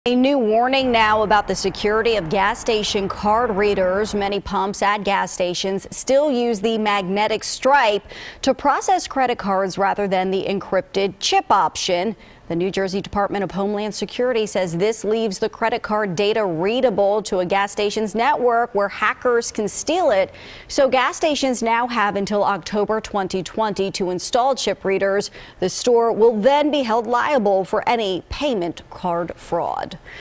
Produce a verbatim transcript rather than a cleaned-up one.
A new warning now about the security of gas station card readers. Many pumps at gas stations still use the magnetic stripe to process credit cards rather than the encrypted chip option. The New Jersey Department of Homeland Security says this leaves the credit card data readable to a gas station's network where hackers can steal it. So gas stations now have until October twenty twenty to install chip readers. The store will then be held liable for any payment card fraud.